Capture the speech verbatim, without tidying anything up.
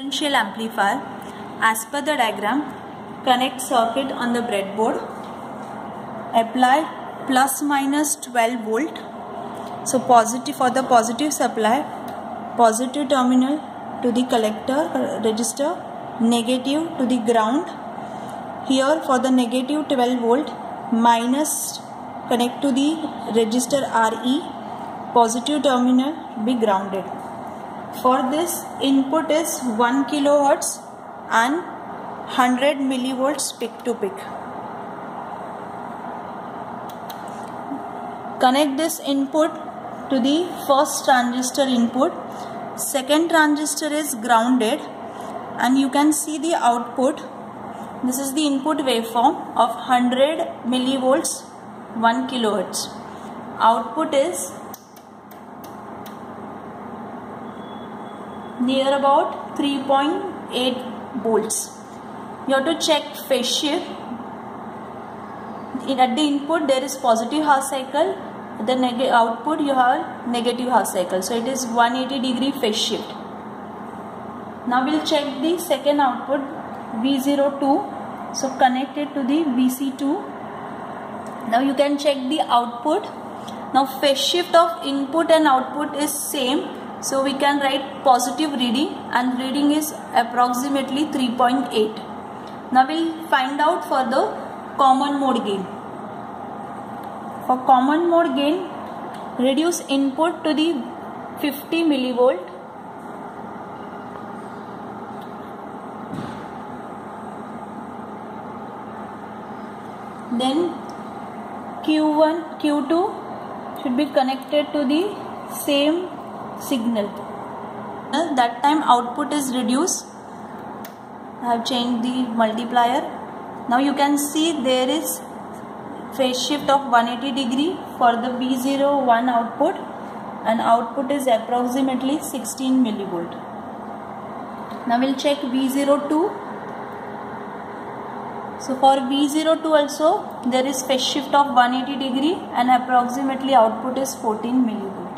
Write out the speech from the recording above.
differential amplifier. As per the diagram, connect circuit on the breadboard, apply plus minus twelve volt. So positive for the positive supply, positive terminal to the collector uh, register, negative to the ground. Here for the negative twelve volt, minus connect to the resistor R E, positive terminal be grounded. For this, input is one kilohertz and one hundred millivolts peak to peak. Connect this input to the first transistor input. Second transistor is grounded, and you can see the output. This is the input waveform of one hundred millivolts, one kilohertz. Output is near about three point eight volts. You have to check phase shift. In, at the input there is positive half cycle, at the output you have negative half cycle. So it is one hundred eighty degree phase shift. Now we will check the second output V zero two. So connect it to the V C two. Now you can check the output. Now phase shift of input and output is same. So we can write positive reading, and reading is approximately three point eight. Now we will find out for the common mode gain. For common mode gain, reduce input to the fifty millivolt. Then Q one, Q two should be connected to the same signal. That time output is reduced. I have changed the multiplier. Now you can see there is phase shift of one hundred eighty degree for the V zero one output, and output is approximately sixteen millivolt. Now we will check V zero two. So for V zero two also there is phase shift of one hundred eighty degree, and approximately output is fourteen millivolt.